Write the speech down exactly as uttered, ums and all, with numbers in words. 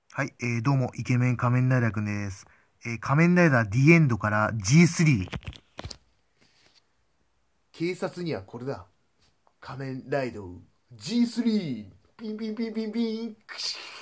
はい、えー、どうも、イケメン仮面ライダーくんです。えー、仮面ライダー ディーエンドから ジースリー。 警察にはこれだ。仮面ライド ジースリー。ピンピンピンピンピン。